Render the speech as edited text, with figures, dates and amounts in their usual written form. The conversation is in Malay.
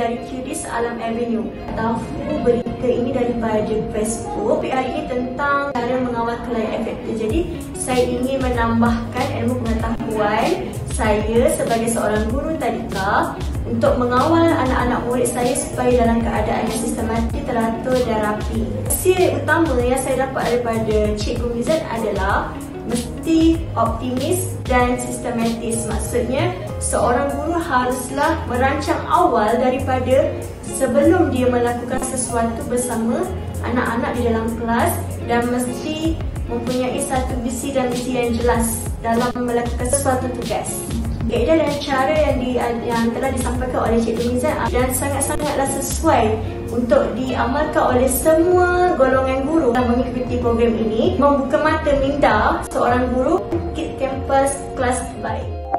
dari QDIS Alam Avenue. Tahu berita ini daripada Facebook. Topik hari ini tentang cara mengawal kelainan afektif. Jadi, saya ingin menambahkan ilmu pengetahuan saya sebagai seorang guru tadika untuk mengawal anak-anak murid saya supaya dalam keadaan yang sistematik, teratur dan rapi. Hasil utama yang saya dapat daripada Cikgu Mizan adalah mesti optimis dan sistematis. Maksudnya, seorang guru haruslah merancang awal daripada sebelum dia melakukan sesuatu bersama anak-anak di dalam kelas dan mesti mempunyai satu visi dan misi yang jelas dalam melakukan sesuatu tugas. Kaedah dan cara yang telah disampaikan oleh Cikgu Mizan dan sangat-sangatlah sesuai untuk diamalkan oleh semua golongan guru yang mengikuti program ini, membuka mata minda seorang guru Bukit Campus kelas terbaik.